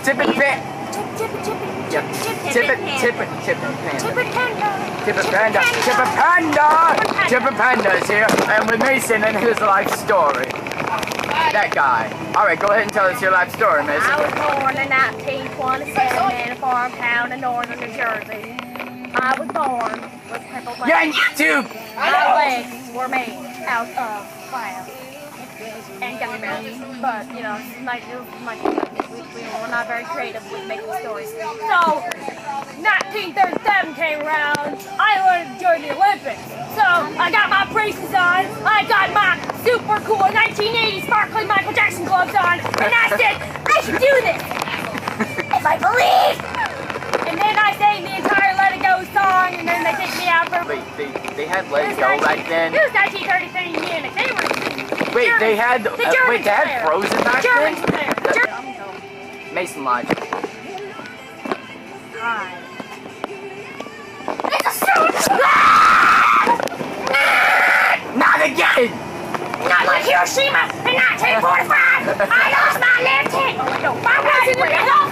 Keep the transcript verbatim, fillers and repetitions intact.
Tip it pan. Tip it, tip it, Yep. Tip it, tip it, tip it panda. tip it panda. Tip it panda. Tip it panda. Tip it panda is here, and with Mason and his life story. That guy. All right, go ahead and tell us your life story, Mason. I was born in nineteen twenty-seven in a farm town in northern New Jersey. I was born with crippled legs. You're on YouTube. My legs were made out of glass and gummy bears. But, you know, like, it was like, we, we were not very creative with making stories. So, nineteen thirty-seven came around. I wanted to join the Olympics. So, I got my braces on. I got my super cool nineteen eighty sparkling Michael Jackson gloves on. And I said, I should do this. If I believe. And then I sang the entire Let It Go song, and then they kicked me out for... Wait, they, they had Let It Go back then? It was nineteen thirty-three in Munich. They were... Wait, Germans. they had... The Uh, wait, they had there. Frozen back the Germans then? were there. The Ger Mason Lodge. Hi. It's a suit! Not again! Not like Hiroshima in nineteen forty-five! I lost my left hand! Oh, no, my right hand!